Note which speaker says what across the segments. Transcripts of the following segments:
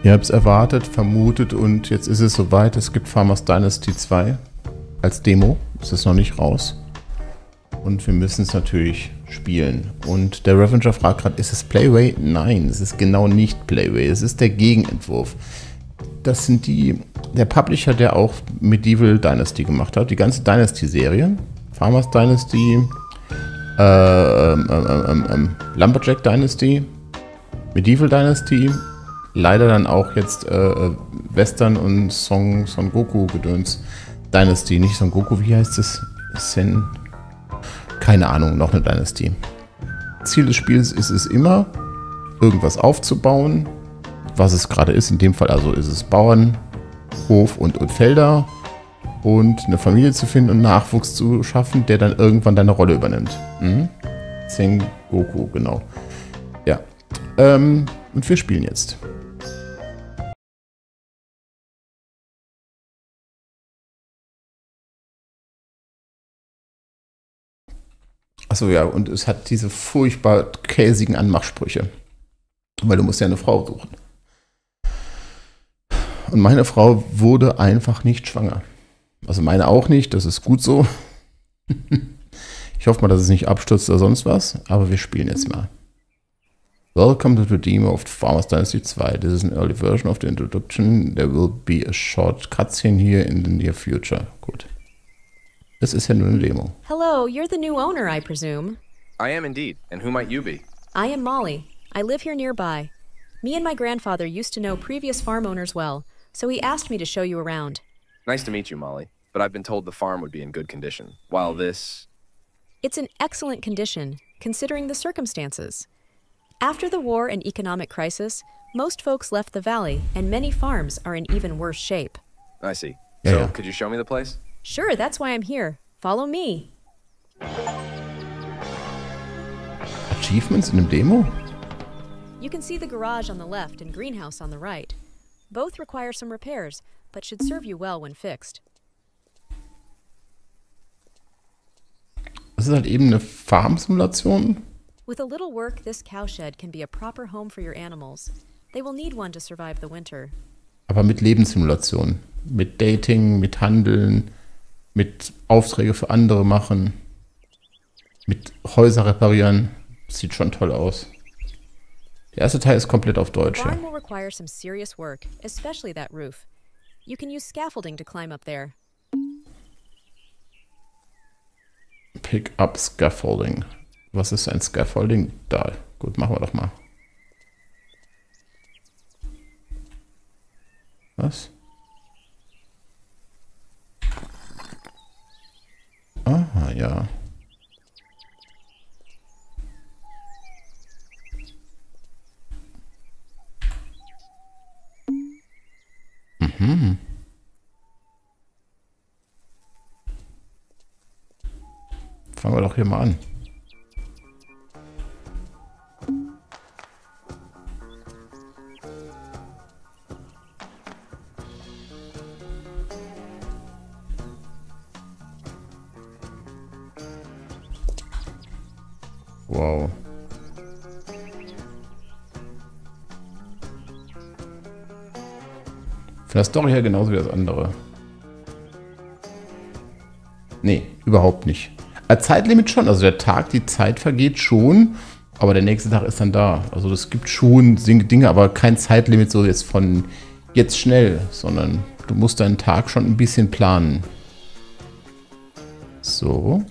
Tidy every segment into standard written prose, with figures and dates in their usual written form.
Speaker 1: Ihr habt es erwartet, vermutet und jetzt ist es soweit. Es gibt Farmers Dynasty 2 als Demo. Es ist noch nicht raus. Und wir müssen es natürlich spielen. Und der Revenger fragt gerade, ist es Playway? Nein, es ist genau nicht Playway. Es ist der Gegenentwurf. Das sind der Publisher, der auch Medieval Dynasty gemacht hat. Die ganze Dynasty-Serie. Farmers Dynasty, Lumberjack Dynasty, Medieval Dynasty, leider dann auch jetzt Western und Son Goku Gedöns Dynasty, nicht Son Goku, wie heißt es? Keine Ahnung, noch eine Dynasty. Ziel des Spiels ist es immer, irgendwas aufzubauen, was es gerade ist. In dem Fall also ist es Bauern, Hof und Felder und eine Familie zu finden und Nachwuchs zu schaffen, der dann irgendwann deine Rolle übernimmt. Sengoku, genau. Ja. Und wir spielen jetzt. Achso, ja, und es hat diese furchtbar käsigen Anmachsprüche. Weil du musst ja eine Frau suchen. Und meine Frau wurde einfach nicht schwanger. Also meine auch nicht, das ist gut so. Ich hoffe mal, dass es nicht abstürzt oder sonst was, aber wir spielen jetzt mal. Welcome to the demo of Farmers Dynasty 2. This is an early version of the introduction. There will be a short cutscene here in the near future. Gut. Das ist ja nur eine Demo.
Speaker 2: Hello, you're the new owner, I presume.
Speaker 3: I am indeed. And who might you be?
Speaker 2: I am Molly. I live here nearby. Me and my grandfather used to know previous farm owners well, so he asked me to show you around.
Speaker 3: Nice to meet you, Molly. But I've been told the farm would be in good condition, while this...
Speaker 2: It's in excellent condition, considering the circumstances. After the war and economic crisis, most folks left the valley, and many farms are in even worse shape.
Speaker 3: I see.
Speaker 1: Yeah,
Speaker 3: So,
Speaker 1: yeah.
Speaker 3: could you show me the place?
Speaker 2: Sure, that's why I'm here. Follow me.
Speaker 1: Achievements in einem Demo?
Speaker 2: You can see the garage on the left and greenhouse on the right. Both require some repairs, but should serve you well when fixed.
Speaker 1: Das ist halt eben eine Farm-Simulation.
Speaker 2: With a little work, this cowshed can be a proper home for your animals. They will need one to survive the winter.
Speaker 1: Aber mit Lebenssimulation. Mit Dating, mit Handeln, mit Aufträge für andere machen. Mit Häuser reparieren. Sieht schon toll aus. Der erste Teil ist komplett auf Deutsch.
Speaker 2: The
Speaker 1: Ja.
Speaker 2: barn will require some serious work, especially that roof. You can use scaffolding to climb up there.
Speaker 1: Pick up Scaffolding. Was ist ein Scaffolding? Da. Gut, machen wir doch mal. Was? Aha, ja. Mhm. Fangen wir doch hier mal an. Wow. Von der Story her genauso wie das andere. Nee, überhaupt nicht. Zeitlimit schon, also der Tag, die Zeit vergeht schon, aber der nächste Tag ist dann da. Also es gibt schon Dinge, aber kein Zeitlimit so jetzt von jetzt schnell, sondern du musst deinen Tag schon ein bisschen planen. So.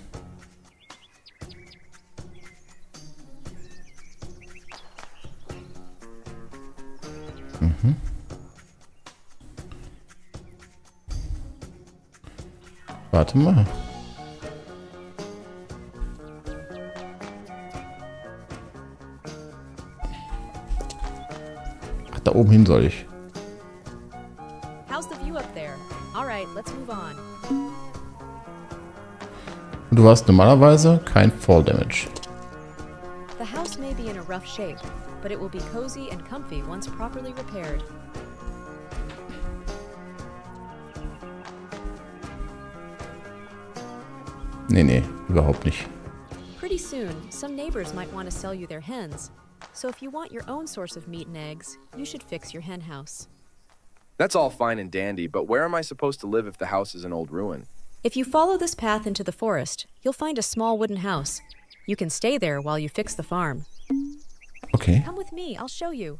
Speaker 1: Warte mal. Ach, da oben hin soll ich.
Speaker 2: How's the view up there? All right, let's move on.
Speaker 1: Und du hast normalerweise kein Fall Damage.
Speaker 2: The house may be in a rough shape, but it will be cozy and comfy once properly repaired.
Speaker 1: Nee, nee, überhaupt nicht.
Speaker 2: Pretty soon, some neighbors might want to sell you their hens. So if you want your own source of meat and eggs, you should fix your hen house.
Speaker 3: That's all fine and dandy, but where am I supposed to live if the house is an old ruin?
Speaker 2: If you follow this path into the forest, you'll find a small wooden house. You can stay there while you fix the farm.
Speaker 1: Okay.
Speaker 2: Come with me, I'll show you.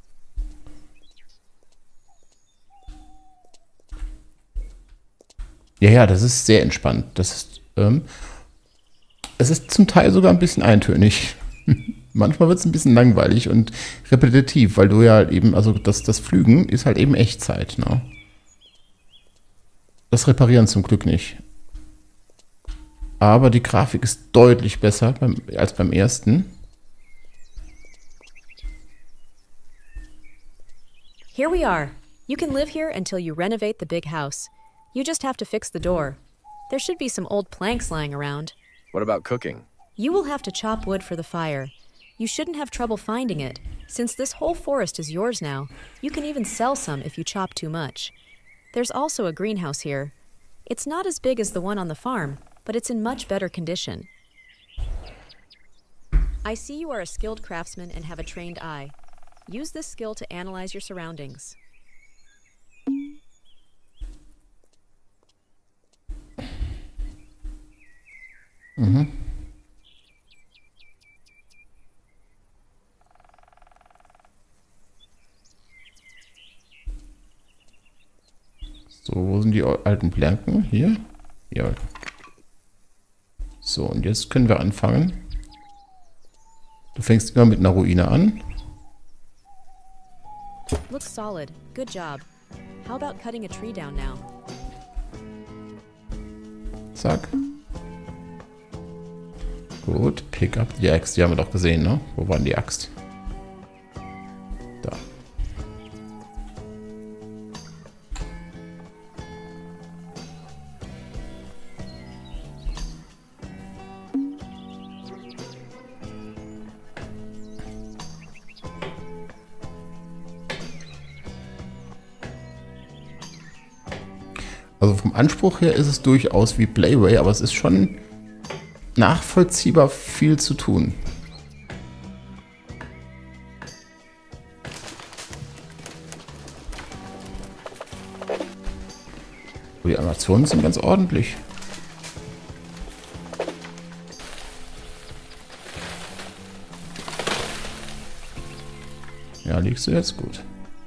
Speaker 1: Ja, ja, das ist sehr entspannt. Das ist, es ist zum Teil sogar ein bisschen eintönig. Manchmal wird es ein bisschen langweilig und repetitiv, weil du ja eben, also das Pflügen ist halt eben Echtzeit, ne? Das Reparieren zum Glück nicht. Aber die Grafik ist deutlich besser als beim ersten.
Speaker 2: Here we are. You can live here until you renovate the big house. You just have to fix the door. There should be some old planks lying around.
Speaker 3: What about cooking?
Speaker 2: You will have to chop wood for the fire. You shouldn't have trouble finding it. Since this whole forest is yours now, you can even sell some if you chop too much. There's also a greenhouse here. It's not as big as the one on the farm, but it's in much better condition. I see you are a skilled craftsman and have a trained eye. Use this skill to analyze your surroundings.
Speaker 1: Mhm. So, wo sind die alten Planken? Hier? Ja. So, und jetzt können wir anfangen. Du fängst immer mit einer Ruine an.
Speaker 2: Looks solid. Good job. How about cutting a tree down now?
Speaker 1: Zack. Gut, pick up die Axt. Die haben wir doch gesehen, ne? Wo war denn die Axt? Da. Also vom Anspruch her ist es durchaus wie Playway, aber es ist schon nachvollziehbar viel zu tun. Die Animationen sind ganz ordentlich. Ja, liegst du jetzt gut.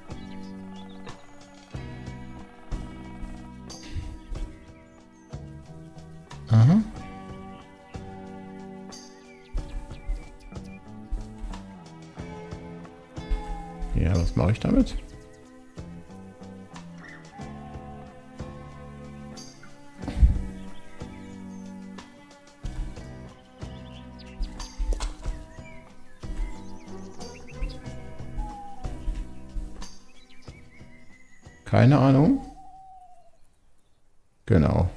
Speaker 1: Aha. Ja, was mache ich damit? Keine Ahnung. Genau.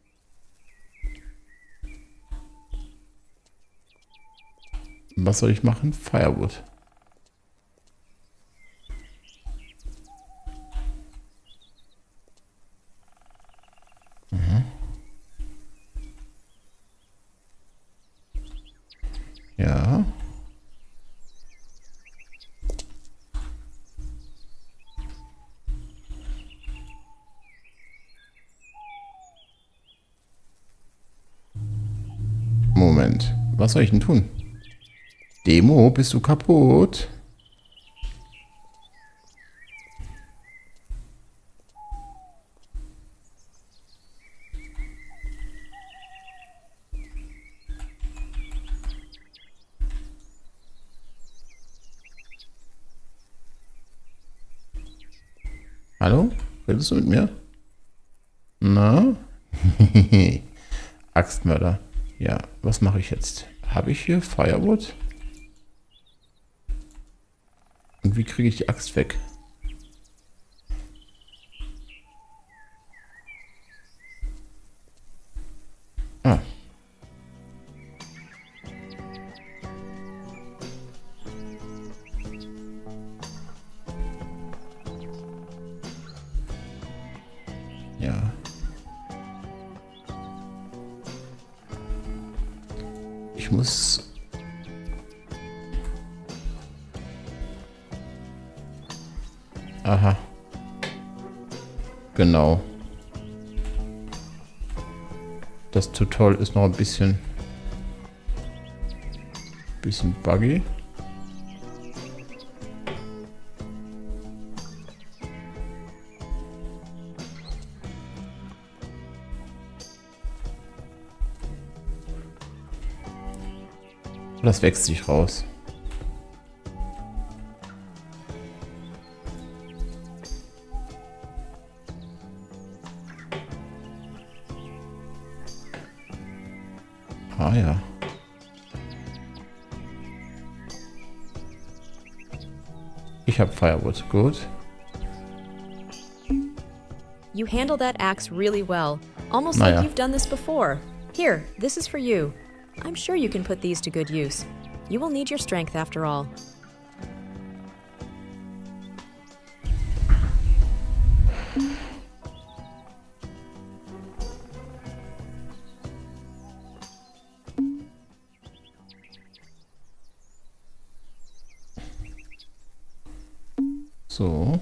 Speaker 1: Was soll ich machen? Firewood. Ja. Moment. Was soll ich denn tun? Demo, bist du kaputt? Hallo? Redest du mit mir? Na? Axtmörder. Ja, was mache ich jetzt? Habe ich hier Firewood? Und wie kriege ich die Axt weg? Ah. Ja. Ich muss... Aha. Genau. Das Tutorial ist noch ein bisschen buggy. Das wächst sich raus. Ah ja. Ich habe Firewood. Gut.
Speaker 2: You handle that axe really well, almost
Speaker 1: Naja.
Speaker 2: like you've done this before. Here, this is for you. I'm sure you can put these to good use. You will need your strength after all.
Speaker 1: So.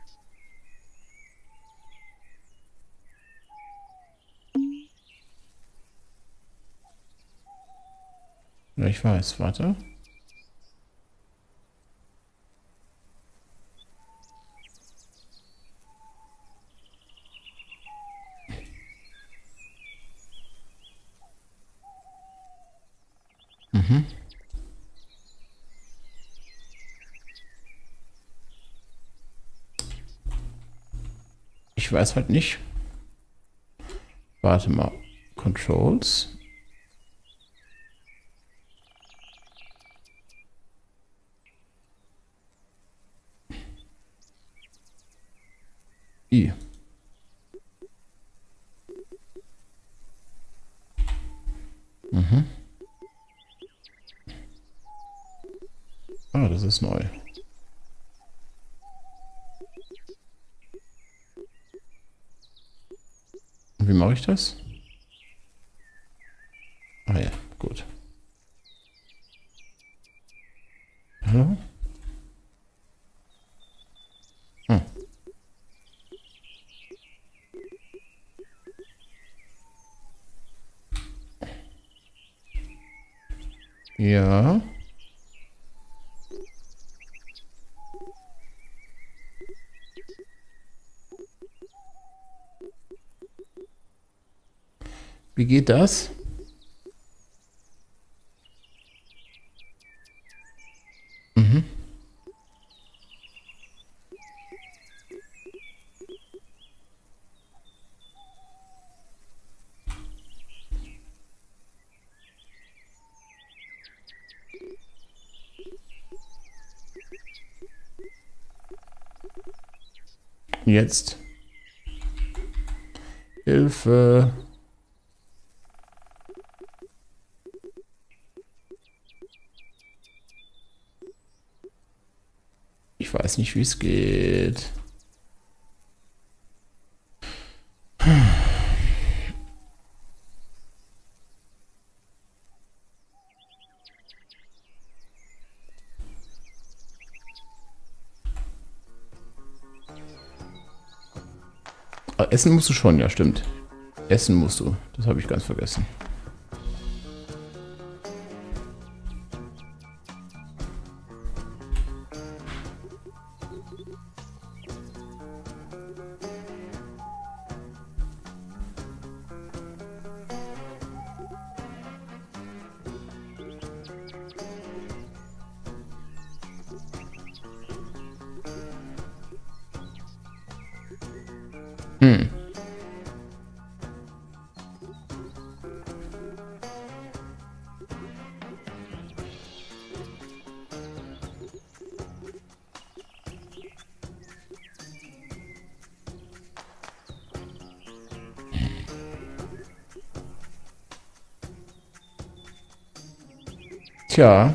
Speaker 1: Ja, ich weiß, warte. Mhm. Ich weiß halt nicht. Warte mal. Controls. I. Mhm. Ah, das ist neu. Und wie mache ich das? Ah ja, gut. Hallo? Hm. Ja. Wie geht das? Mhm. Jetzt. Hilfe. Ich weiß nicht, wie es geht. Aber essen musst du schon, ja, stimmt. Essen musst du. Das habe ich ganz vergessen. Hm. Tja.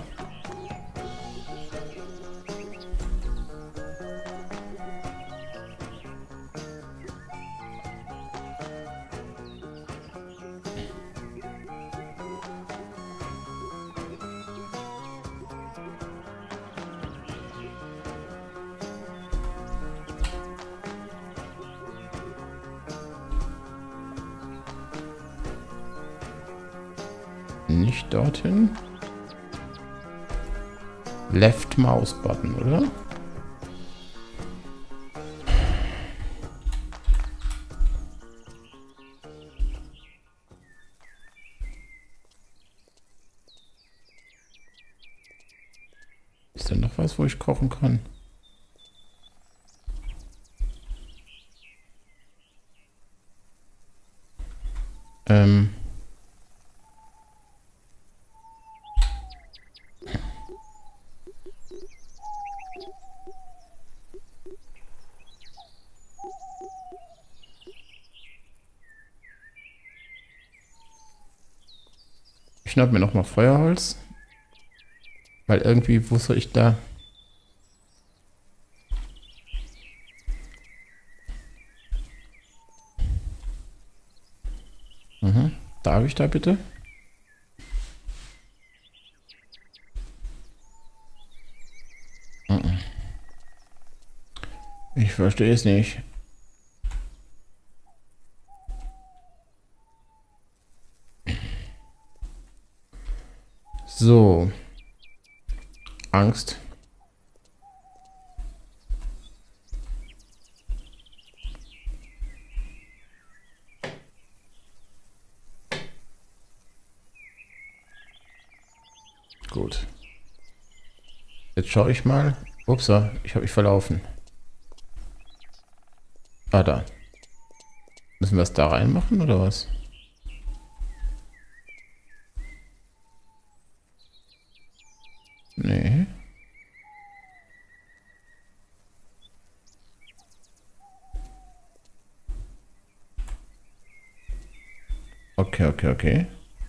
Speaker 1: Nicht dorthin. Left Mouse Button, oder? Ist da noch was, wo ich kochen kann? Ich schnapp mir nochmal Feuerholz. Weil irgendwie, wo soll ich da... Darf ich da bitte? Ich verstehe es nicht. So. Angst. Gut. Jetzt schaue ich mal. Upsa, ich habe mich verlaufen. Ah, da. Müssen wir es da reinmachen oder was? Nee. Okay, okay, okay.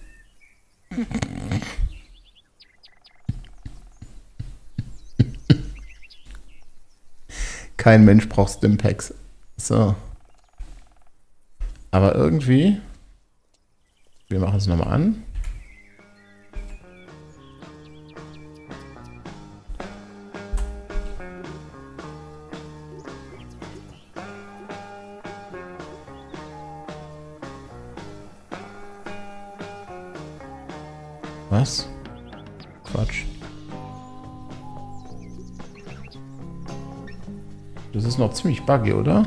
Speaker 1: Kein Mensch braucht Stimpaks. So. Aber irgendwie... Wir machen es nochmal an. Was? Quatsch. Das ist noch ziemlich buggy, oder?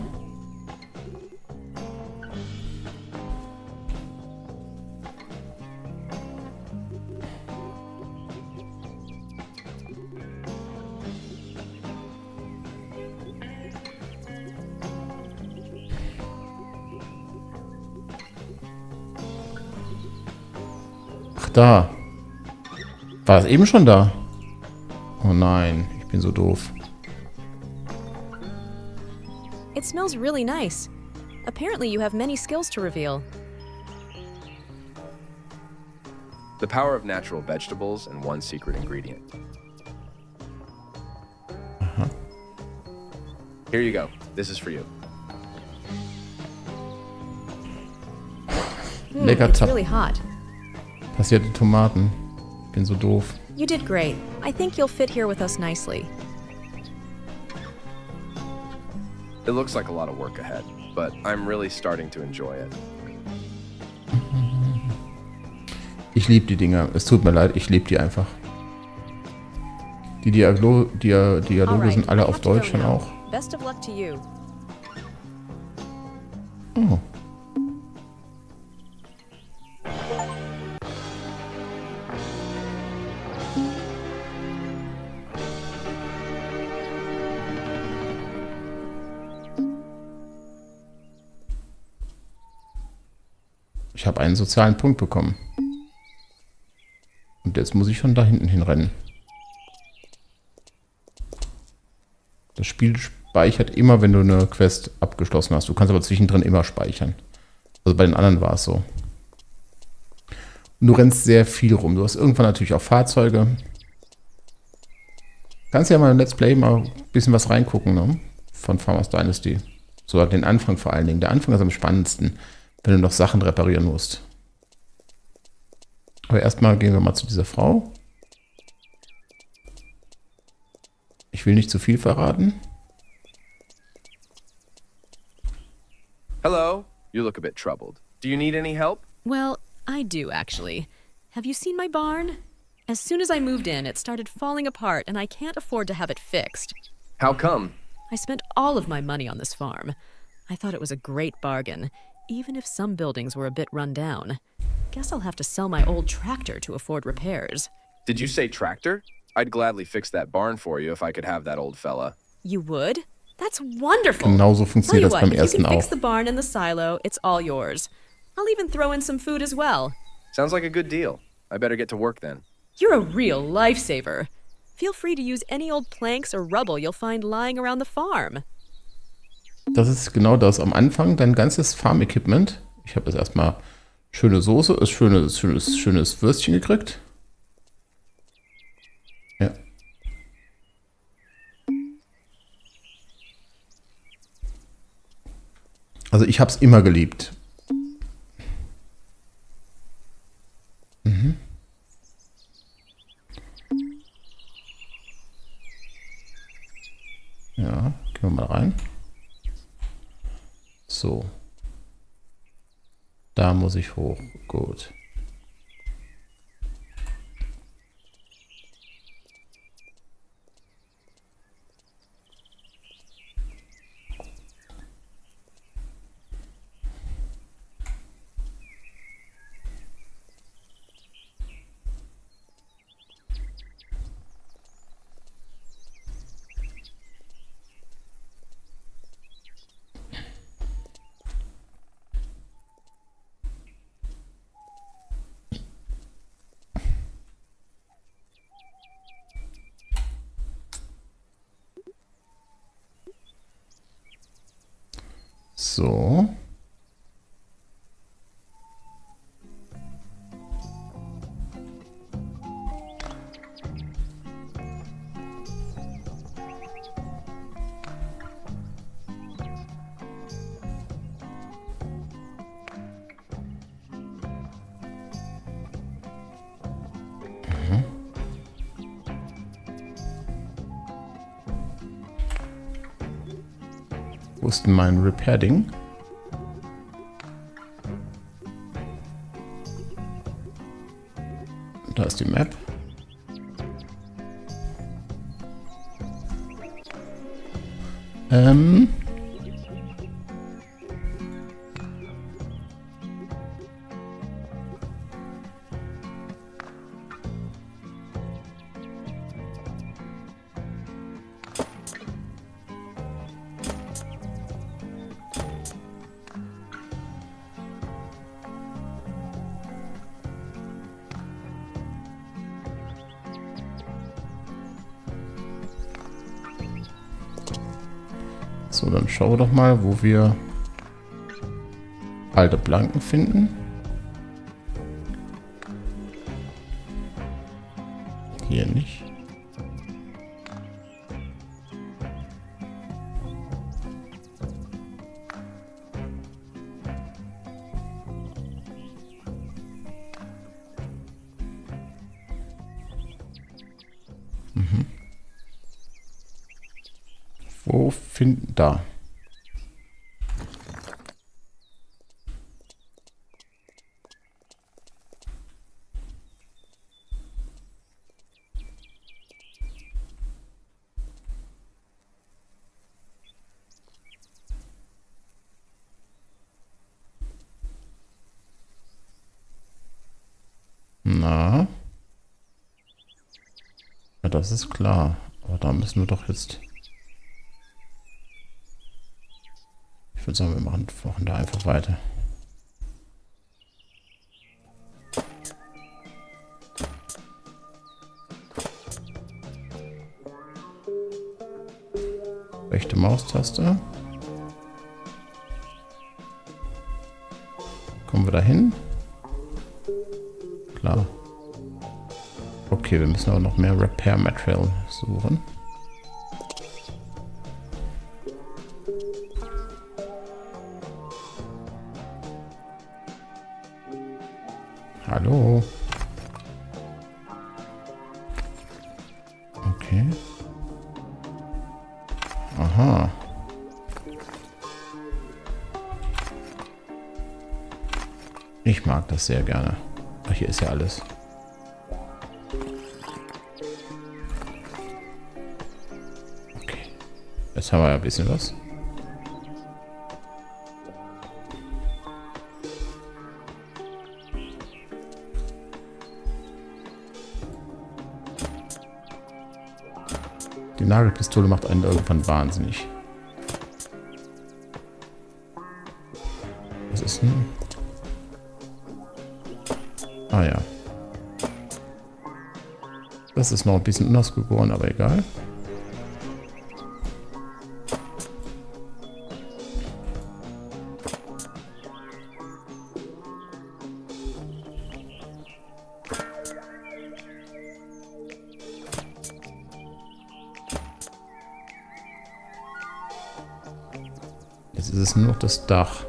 Speaker 1: Ach, da. War es eben schon da? Oh nein, ich bin so doof.
Speaker 2: It smells really nice. Apparently you have many skills to reveal.
Speaker 3: The power of natural vegetables and one secret ingredient. Here you go. This is for you.
Speaker 1: Lecker
Speaker 2: It's
Speaker 1: Tap.
Speaker 2: really hot.
Speaker 1: Passierte Tomaten. Ich bin so doof.
Speaker 2: You did great. I think you'll fit here with us nicely.
Speaker 3: It looks like a lot of work ahead, but I'm really starting to enjoy it.
Speaker 1: Ich liebe die Dinger. Es tut mir leid, ich liebe die einfach. Die Dialoge
Speaker 2: Alright,
Speaker 1: sind alle
Speaker 2: I
Speaker 1: auf
Speaker 2: have to go
Speaker 1: Deutsch dann
Speaker 2: now.
Speaker 1: auch.
Speaker 2: Best of luck to you.
Speaker 1: Oh. Ich habe einen sozialen Punkt bekommen. Und jetzt muss ich schon da hinten hinrennen. Das Spiel speichert immer, wenn du eine Quest abgeschlossen hast. Du kannst aber zwischendrin immer speichern. Also bei den anderen war es so. Und du rennst sehr viel rum. Du hast irgendwann natürlich auch Fahrzeuge. Kannst ja mal im Let's Play mal ein bisschen was reingucken, ne? Von Farmers Dynasty. So den Anfang vor allen Dingen. Der Anfang ist am spannendsten, wenn du noch Sachen reparieren musst. Aber erstmal gehen wir mal zu dieser Frau. Ich will nicht zu viel verraten.
Speaker 3: Hello. You look a bit troubled. Do you need any help?
Speaker 2: Well, I do actually. have you seen my barn? As soon as I moved in, it started falling apart, and I can't afford to have it fixed.
Speaker 3: How come?
Speaker 2: I spent all of my money on this farm. I thought it was a great bargain, even if some buildings were a bit run down. Guess I'll have to sell my old tractor to afford repairs.
Speaker 3: Did you say tractor? I'd gladly fix that barn for you if I could have that old fella.
Speaker 2: You would? That's wonderful.
Speaker 1: Genauso
Speaker 2: Tell
Speaker 1: funktioniert
Speaker 2: you
Speaker 1: das
Speaker 2: what,
Speaker 1: beim
Speaker 2: if you
Speaker 1: ersten
Speaker 2: can fix
Speaker 1: auch.
Speaker 2: the barn and the silo, it's all yours. I'll even throw in some food as well.
Speaker 3: Sounds like a good deal. I better get to work then.
Speaker 2: You're a real lifesaver. Feel free to use any old planks or rubble you'll find lying around the farm.
Speaker 1: Das ist genau das. Am Anfang dein ganzes Farm-Equipment. Ich habe jetzt erstmal schöne Soße, schönes Würstchen gekriegt. Ja. Also ich habe es immer geliebt. Ja, gehen wir mal rein. So. Da muss ich hoch. Gut. So. Wo ist denn mein Repair-Ding? Da ist die Map. So, dann schauen wir doch mal, wo wir alte Planken finden. Hier nicht. Wo finden da? Na? Ja, das ist klar. Aber da müssen wir doch jetzt... Ich würde sagen, wir machen da einfach weiter. Rechte Maustaste. Kommen wir da hin? Klar. Okay, wir müssen aber noch mehr Repair Material suchen. Hallo. Okay. Aha. Ich mag das sehr gerne. Ach, hier ist ja alles. Jetzt haben wir ja ein bisschen was. Die Nagelpistole macht einen irgendwann wahnsinnig. Was ist denn? Ah ja. Das ist noch ein bisschen unausgegoren, aber egal. Jetzt ist es nur noch das Dach.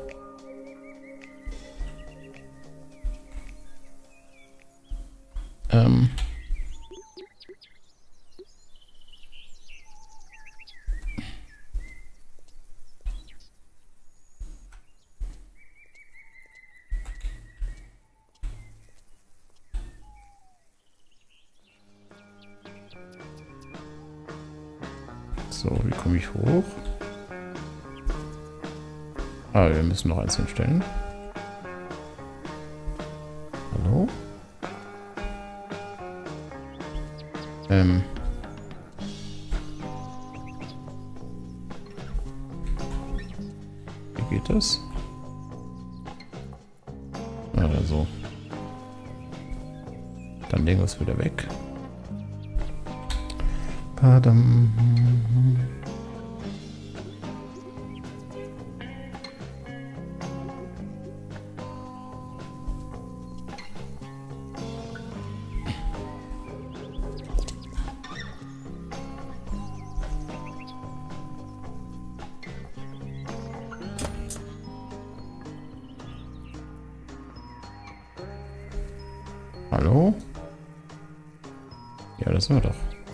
Speaker 1: So, wie komme ich hoch? Ah, wir müssen noch eins hinstellen. Hallo? Wie geht das? Also. Dann legen wir es wieder weg. Padam. Hallo? Ja, das war doch.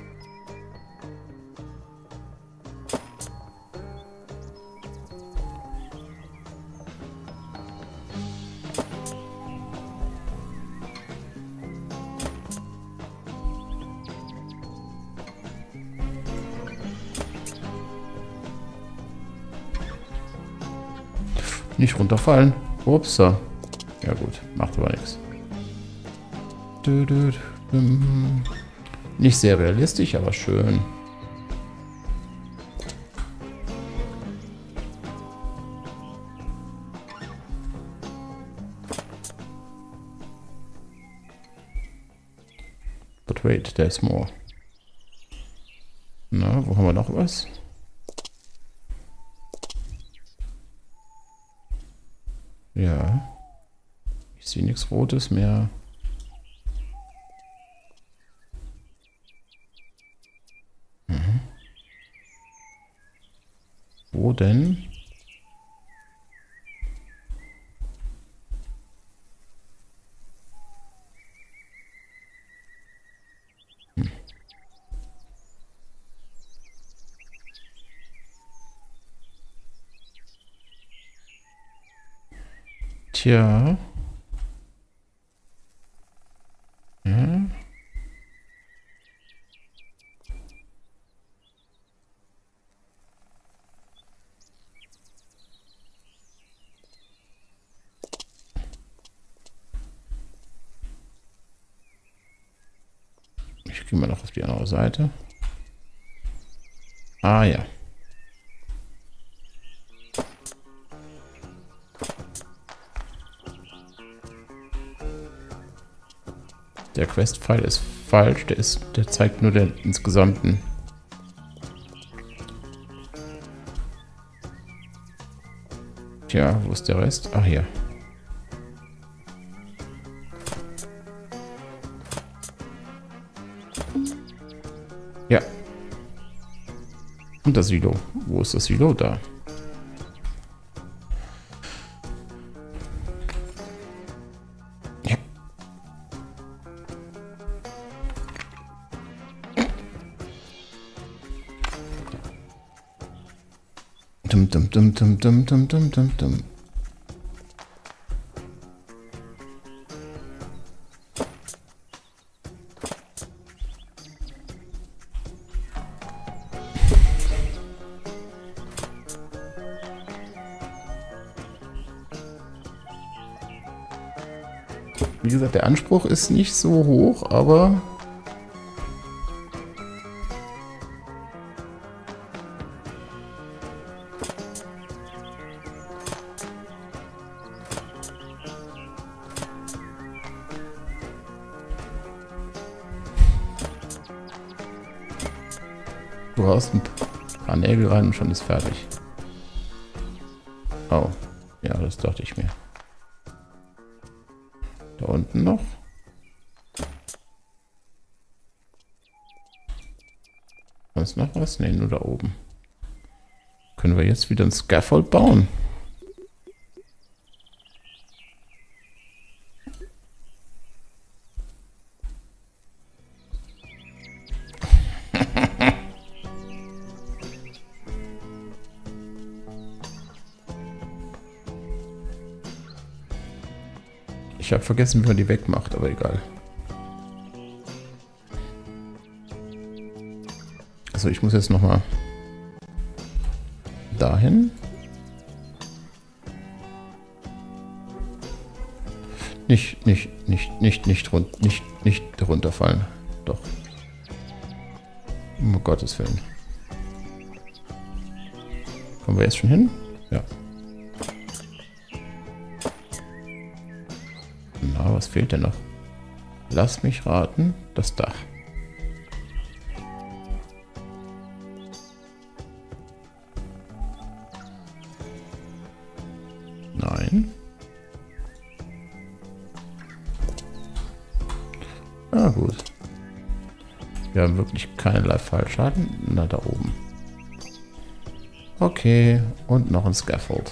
Speaker 1: Nicht runterfallen. Upsa. Ja gut, macht aber nichts. Nicht sehr realistisch, aber schön. But wait, there's more. Na, wo haben wir noch was? Ja. Ich sehe nichts Rotes mehr. Wo denn? Tja. Ja. Ich gehe mal noch auf die andere Seite. Ah ja. Der Quest-Pfeil ist falsch, der zeigt nur den insgesamten. Tja, wo ist der Rest? Ach hier. Ja. Und das Silo. Wo ist das Silo? Da. Ja. Dum dum dum dum dum dum dum dum dum. Wie gesagt, der Anspruch ist nicht so hoch, aber... Du haust ein paar Nägel rein und schon ist fertig. Oh, ja, das dachte ich mir. Da unten noch. Ist noch was? Ne, nur da oben. Können wir jetzt wieder ein Scaffold bauen? Ich habe vergessen, wie man die wegmacht, aber egal. Also ich muss jetzt nochmal dahin. Nicht runterfallen. Doch. Um Gottes Willen. Kommen wir jetzt schon hin? Ja. Na, was fehlt denn noch? Lass mich raten. Das Dach. Nein. Ah, gut. Wir haben wirklich keinerlei Fallschaden. Na, da oben. Okay, und noch ein Scaffold.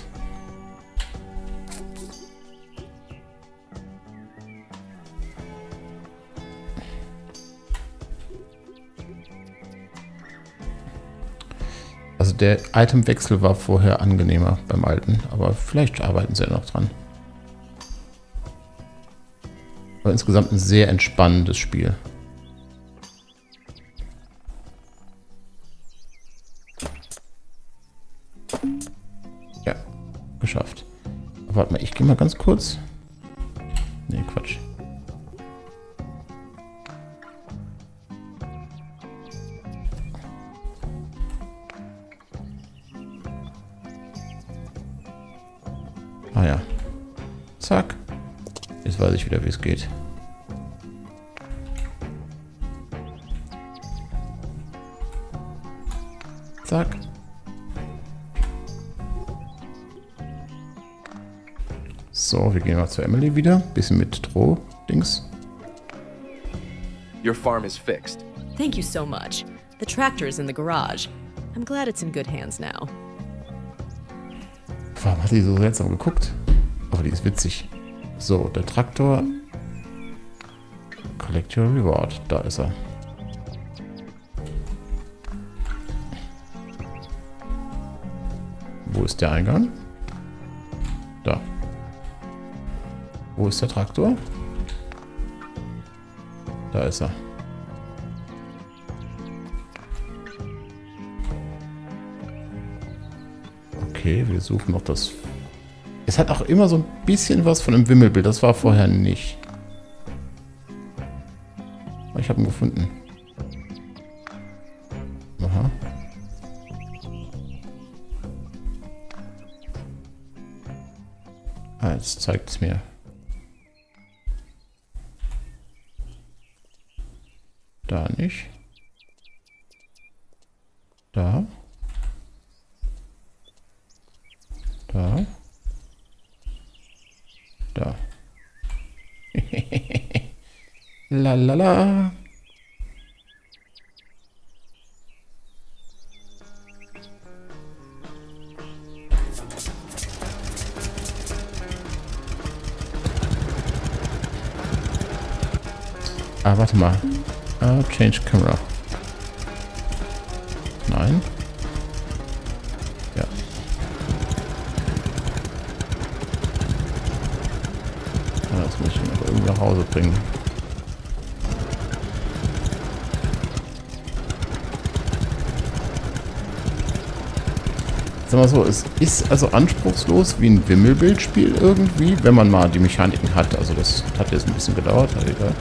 Speaker 1: Also der Itemwechsel war vorher angenehmer beim alten, aber vielleicht arbeiten sie ja noch dran. Aber insgesamt ein sehr entspannendes Spiel. Ja, geschafft. Aber warte mal, ich gehe mal ganz kurz. Nee, Quatsch. Ah ja. Zack. Jetzt weiß ich wieder, wie es geht. Zack. So, wir gehen mal zu Emily wieder. Bisschen mit Stroh-Dings.
Speaker 3: Your farm is fixed.
Speaker 2: Thank you so much. The tractor is in the garage. I'm glad it's in good hands now.
Speaker 1: Warum hat die so seltsam geguckt? Aber die ist witzig. So, der Traktor. Collect your reward. Da ist er. Wo ist der Eingang? Da. Wo ist der Traktor? Da ist er. Okay, wir suchen noch das... Es hat auch immer so ein bisschen was von einem Wimmelbild. Das war vorher nicht. Aber ich habe ihn gefunden. Aha. Ah, jetzt zeigt es mir. Da nicht. Da. Da. Da. La la la. Ah, warte mal. Change Camera. Nein. Ja. Das muss ich noch irgendwie nach Hause bringen. sag mal so, es ist also anspruchslos wie ein Wimmelbildspiel irgendwie, wenn man mal die Mechaniken hat. Also das hat jetzt ein bisschen gedauert, aber egal.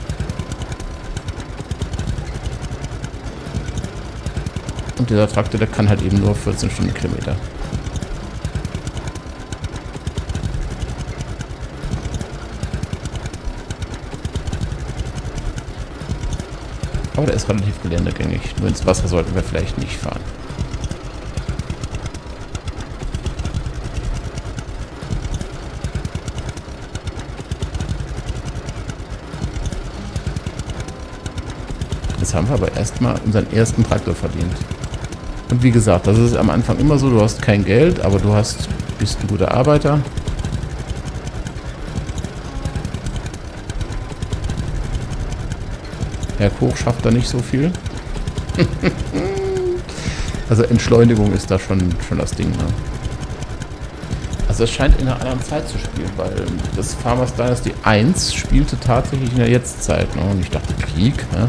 Speaker 1: Und dieser Traktor, der kann halt eben nur 14 Stundenkilometer. Aber der ist relativ geländegängig. Nur ins Wasser sollten wir vielleicht nicht fahren. Jetzt haben wir aber erstmal unseren ersten Traktor verdient. Und wie gesagt, das ist am Anfang immer so, du hast kein Geld, aber du bist ein guter Arbeiter. Herr Koch schafft da nicht so viel. Also Entschleunigung ist da schon das Ding. Ne? Also es scheint in einer anderen Zeit zu spielen, weil das Farmers Dynasty 1 spielte tatsächlich in der Jetztzeit. Ne? Und ich dachte Krieg. Ne?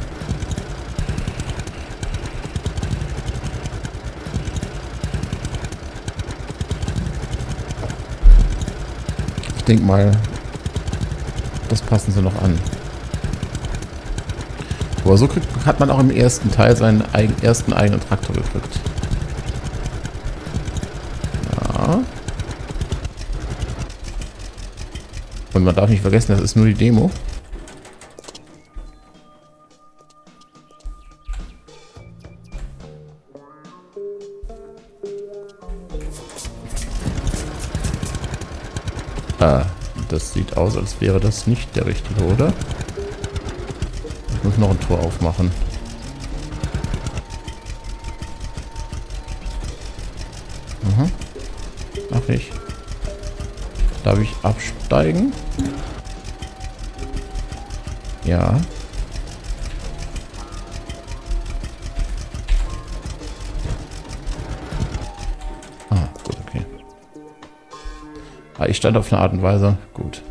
Speaker 1: Ich denke mal, das passen sie noch an. Aber so hat man auch im ersten Teil seinen ersten eigenen Traktor gekriegt. Ja. Und man darf nicht vergessen, das ist nur die Demo. Das sieht aus, als wäre das nicht der richtige, oder? Ich muss noch ein Tor aufmachen. Mach ich. Darf ich absteigen? Ja. Ah, gut, okay. Ah, ich stand auf eine Art und Weise. Gut.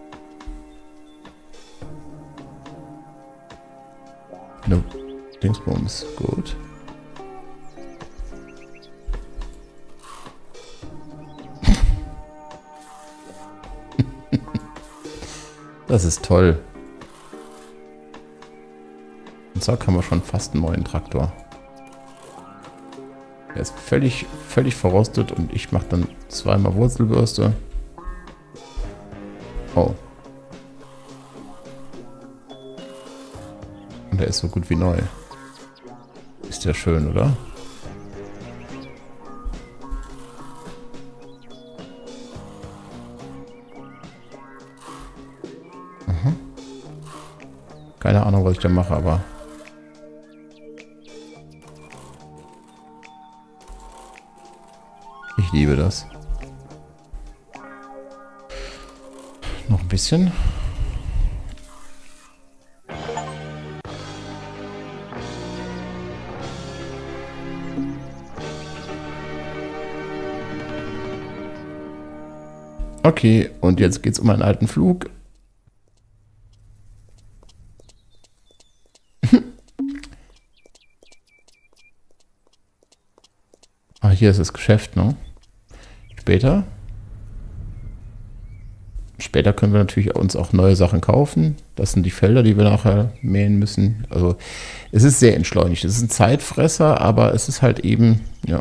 Speaker 1: No. Dingsbums. Gut. Das ist toll. Und so haben wir schon fast einen neuen Traktor. Der ist völlig verrostet und ich mache dann zweimal Wurzelbürste. Oh. Und der ist so gut wie neu. Ist ja schön, oder? Keine Ahnung, was ich da mache, aber... Ich liebe das. Noch ein bisschen. Okay, und jetzt geht's um einen alten Flug. Ah, hier ist das Geschäft, ne? Später können wir natürlich uns auch neue Sachen kaufen. Das sind die Felder, die wir nachher mähen müssen. Also es ist sehr entschleunigt. Es ist ein Zeitfresser, aber es ist halt eben, ja.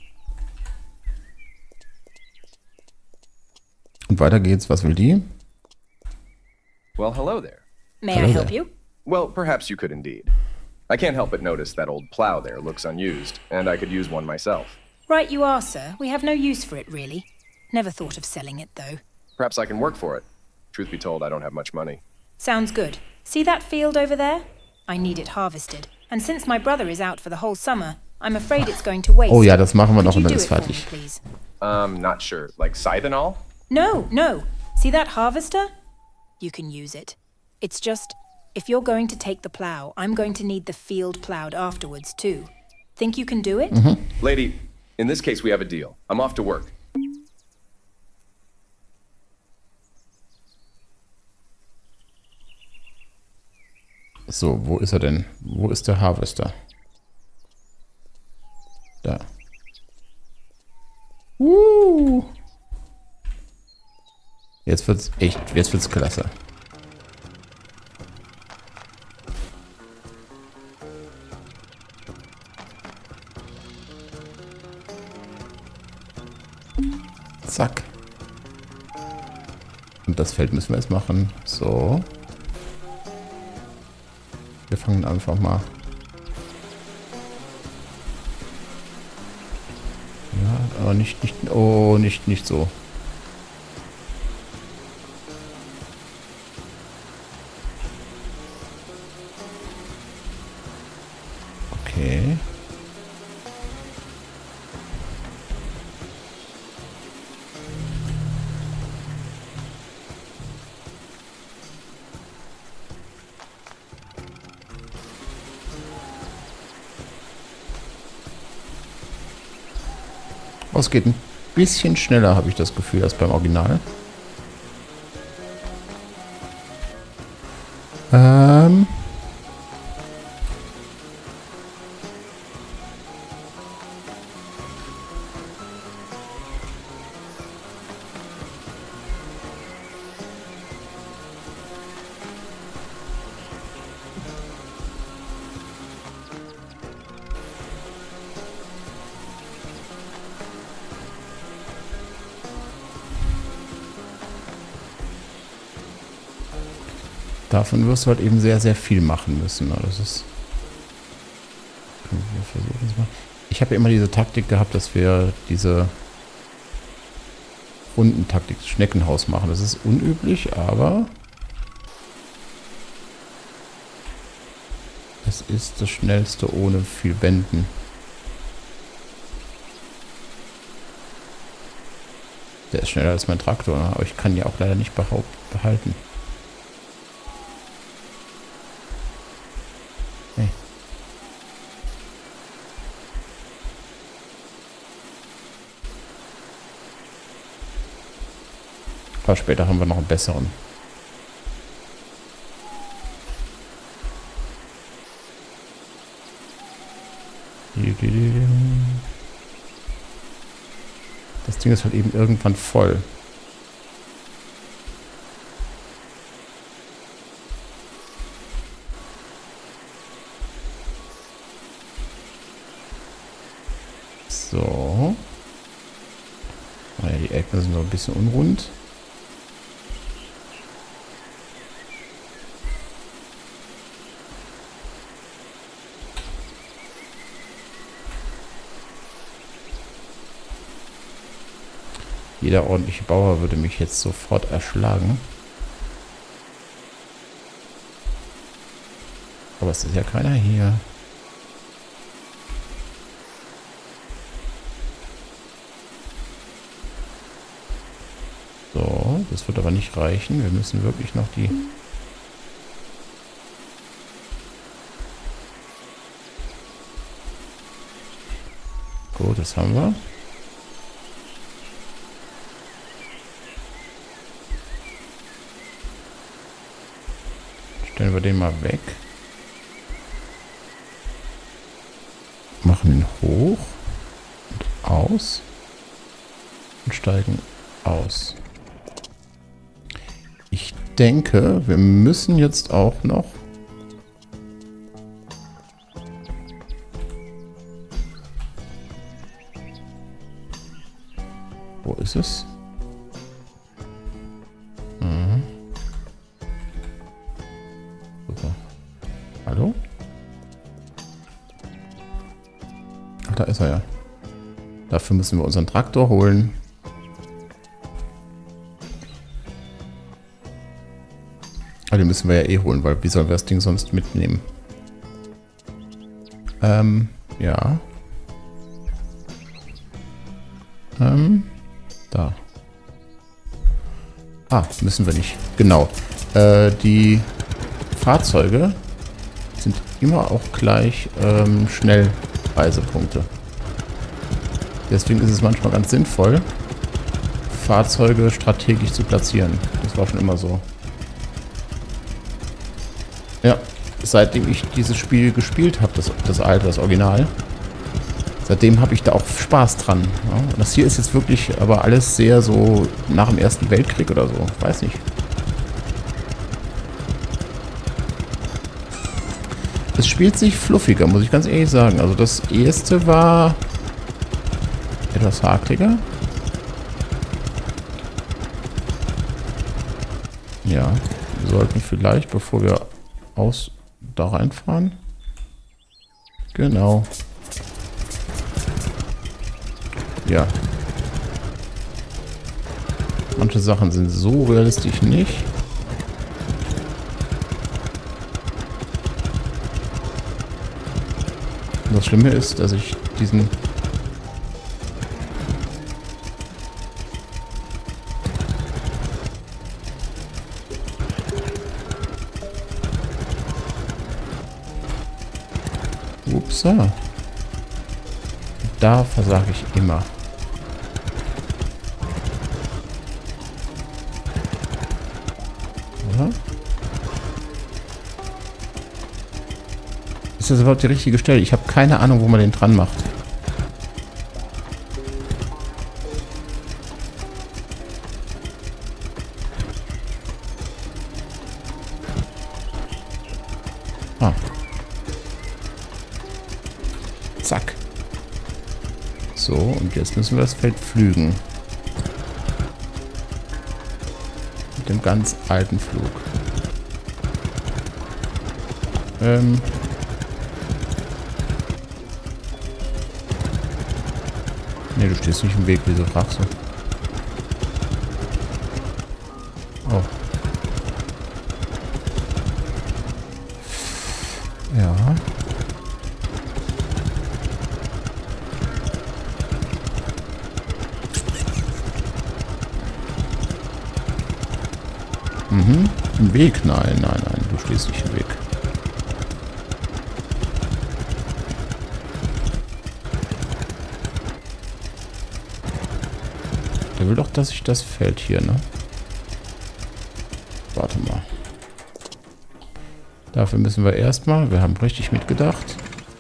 Speaker 1: Und weiter geht's. Was will die?
Speaker 3: Well, hello there.
Speaker 4: May
Speaker 1: Hello
Speaker 4: I help
Speaker 1: there.
Speaker 4: you?
Speaker 3: Well, perhaps you could indeed. I can't help but notice that old plow there looks unused, and I could use one myself.
Speaker 4: Right you are, sir. We have no use for it, really. Never thought of selling it, though.
Speaker 3: Perhaps I can work for it. Truth be told, I don't have much money.
Speaker 4: Sounds good. See that field over there? I need it harvested. And since my brother is out for the whole summer, I'm afraid it's going to waste.
Speaker 1: Oh ja, das machen wir noch
Speaker 4: Could
Speaker 1: und
Speaker 4: you
Speaker 1: dann
Speaker 4: do
Speaker 1: ist
Speaker 4: it for me,
Speaker 1: fertig.
Speaker 4: please?
Speaker 3: Not sure. Like scythe and all?
Speaker 4: No, no. See that harvester? You can use it. It's just, if you're going to take the plow, I'm going to need the field plowed afterwards, too. Think you can do it?
Speaker 3: Lady, in this case, we have a deal. I'm off to work.
Speaker 1: So, wo ist er denn? Wo ist der Harvester? Da. Jetzt wird's klasse. Zack. Und das Feld müssen wir jetzt machen. So. Wir fangen einfach mal. Ja, aber nicht so. Okay. Es geht ein bisschen schneller, habe ich das Gefühl, als beim Original. Davon wirst du halt eben sehr, sehr viel machen müssen. Das ist. Wir versuchen es mal. Ich habe ja immer diese Taktik gehabt, dass wir diese Rundentaktik, Schneckenhaus machen. Das ist unüblich, aber es ist das Schnellste ohne viel Wenden. Der ist schneller als mein Traktor, aber ich kann ja auch leider nicht behalten. Nee. Aber später haben wir noch einen besseren. Das Ding ist halt eben irgendwann voll. So. Naja, die Ecken sind noch ein bisschen unrund. Jeder ordentliche Bauer würde mich jetzt sofort erschlagen. Aber es ist ja keiner hier. So, das wird aber nicht reichen. Wir müssen wirklich noch die... Gut, das haben wir. Stellen wir den mal weg. Machen ihn hoch und aus. Und steigen aus. Ich denke, wir müssen jetzt auch noch... Wo ist es? Hallo? Ach, da ist er ja. Dafür müssen wir unseren Traktor holen. Aber den müssen wir ja eh holen, weil wie sollen wir das Ding sonst mitnehmen? Ja. Da. Ah, müssen wir nicht. Genau. Die Fahrzeuge sind immer auch gleich Schnellreisepunkte. Deswegen ist es manchmal ganz sinnvoll, Fahrzeuge strategisch zu platzieren. Das war schon immer so. Ja, seitdem ich dieses Spiel gespielt habe, das alte, das Original, Seitdem habe ich da auch Spaß dran. Ja. Und das hier ist jetzt wirklich aber alles sehr so nach dem Ersten Weltkrieg oder so. Weiß nicht. Es spielt sich fluffiger, muss ich ganz ehrlich sagen. Also das erste war etwas hakliger. Ja, wir sollten vielleicht, bevor wir da reinfahren. Genau. Ja. Manche Sachen sind so realistisch nicht. Und das Schlimme ist, dass ich diesen... Upsa. Da versage ich immer. Oder? Ist das überhaupt die richtige Stelle? Ich habe keine Ahnung, wo man den dran macht. Ah. Zack. So, und jetzt müssen wir das Feld pflügen. Mit dem ganz alten Flug. Ne, du stehst nicht im Weg, wieso fragst du? Oh. Ja. Mhm. Im Weg? Nein, nein, nein. Du stehst nicht im Weg. Der will doch, dass ich das Feld hier, ne? Warte mal. Dafür müssen wir erstmal, wir haben richtig mitgedacht.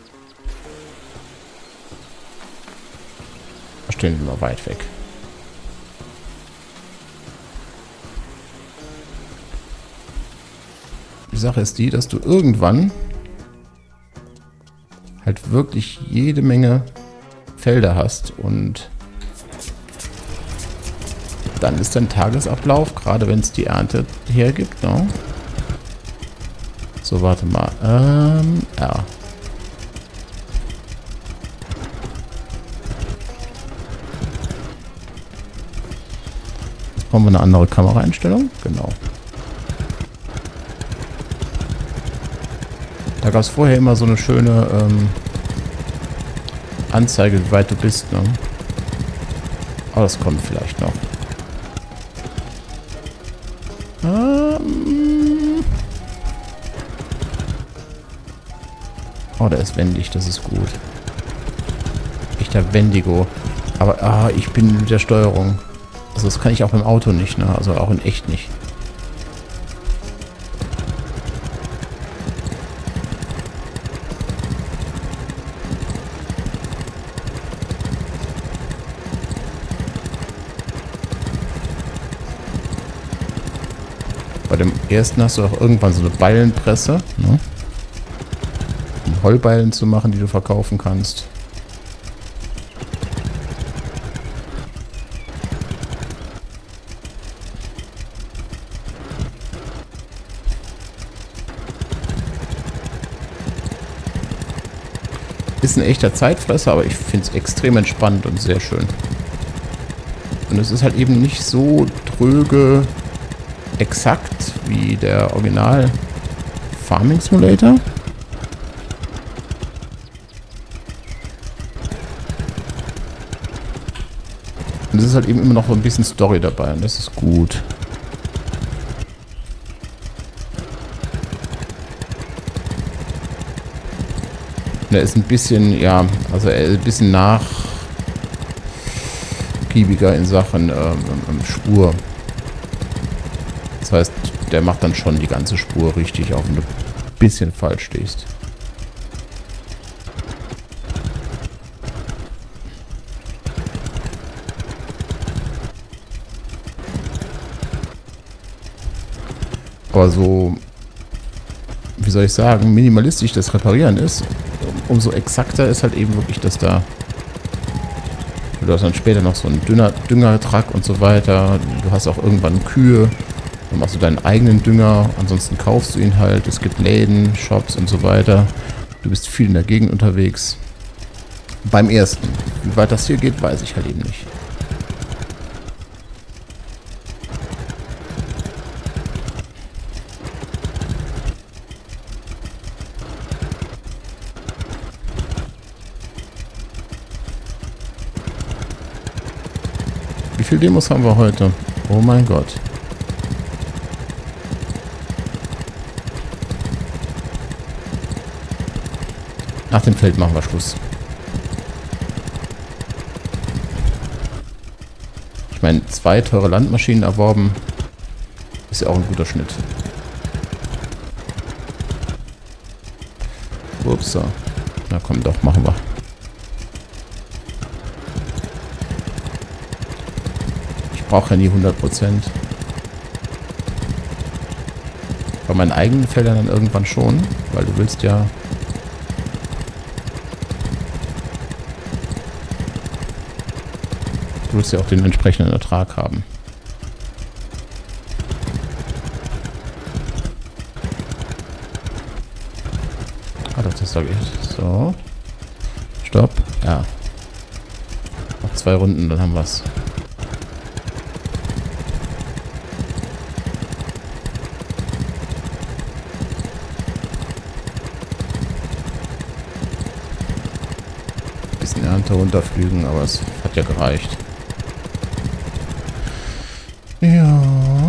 Speaker 1: Da stehen wir mal weit weg. Die Sache ist die, dass du irgendwann halt wirklich jede Menge Felder hast und dann ist dein Tagesablauf, gerade wenn es die Ernte hergibt, ne? So, warte mal. Ja. Jetzt brauchen wir eine andere Kameraeinstellung. Genau. Da gab es vorher immer so eine schöne Anzeige, wie weit du bist, ne? Aber das kommt vielleicht noch. Oh, der ist wendig, das ist gut. Echter Wendigo. Aber ich bin mit der Steuerung. Also das kann ich auch im Auto nicht, ne? Also auch in echt nicht. Bei dem ersten hast du auch irgendwann so eine Beilenpresse, ne? Um Heubeilen zu machen, die du verkaufen kannst. Ist ein echter Zeitfresser, aber ich finde es extrem entspannt und sehr schön. Und es ist halt eben nicht so dröge exakt wie der Original Farming Simulator. Und es ist halt eben immer noch so ein bisschen Story dabei und das ist gut. Und er ist ein bisschen, ja, also er ist ein bisschen nachgiebiger in Sachen Spur. Das heißt, der macht dann schon die ganze Spur richtig, auch wenn du ein bisschen falsch stehst. Aber so, wie soll ich sagen, minimalistisch das Reparieren ist, umso exakter ist halt eben wirklich das da. Du hast dann später noch so einen Düngertrack und so weiter. Du hast auch irgendwann Kühe. Dann machst du deinen eigenen Dünger. Ansonsten kaufst du ihn halt. Es gibt Läden, Shops und so weiter. Du bist viel in der Gegend unterwegs. Beim ersten. Wie weit das hier geht, weiß ich halt eben nicht. Wie viele Demos haben wir heute? Oh mein Gott. Nach dem Feld machen wir Schluss. Ich meine, 2 teure Landmaschinen erworben. Ist ja auch ein guter Schnitt. Upsa. Na komm doch, machen wir. Ich brauche ja nie 100%. Bei meinen eigenen Feldern dann irgendwann schon, weil du willst ja... Du willst ja auch den entsprechenden Ertrag haben. Ah, das sage ich. So. Stopp. Ja. Noch 2 Runden, dann haben wir es. Bisschen Ernte runterflügen, aber es hat ja gereicht. Ja.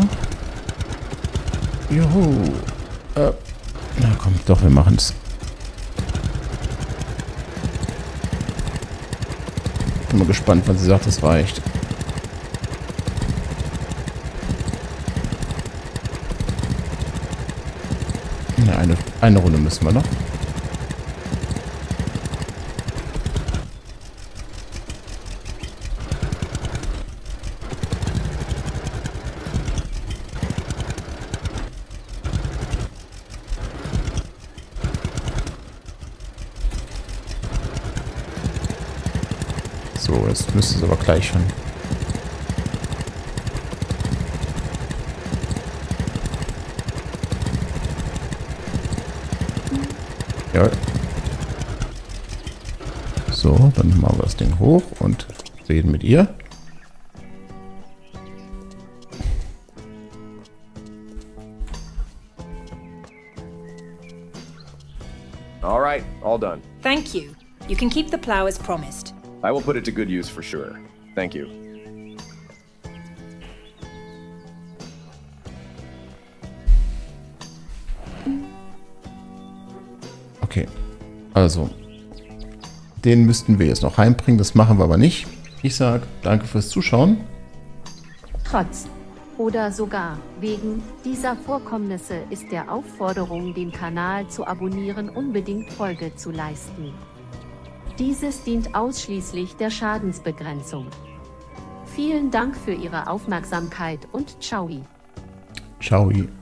Speaker 1: Juhu. Na komm, doch, wir machen es. Bin mal gespannt, wann sie sagt, es reicht. Ja, eine Runde müssen wir noch. So, jetzt müsste es aber gleich schon. Ja. So, dann machen wir das Ding hoch und reden mit ihr.
Speaker 3: All right, all done.
Speaker 4: Thank you. You can keep the plow as promised.
Speaker 3: I will put it to good use for sure. Thank you.
Speaker 1: Okay, also den müssten wir jetzt noch heimbringen, das machen wir aber nicht. Ich sage danke fürs Zuschauen.
Speaker 5: Trotz oder sogar wegen dieser Vorkommnisse ist der Aufforderung, den Kanal zu abonnieren, unbedingt Folge zu leisten. Dieses dient ausschließlich der Schadensbegrenzung. Vielen Dank für Ihre Aufmerksamkeit und ciao.
Speaker 1: Ciao.